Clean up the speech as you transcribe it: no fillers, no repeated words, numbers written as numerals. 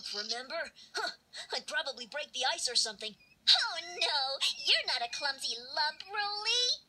remember? Huh, I'd probably break the ice or something. Oh, no, you're not a clumsy lump, Rolly.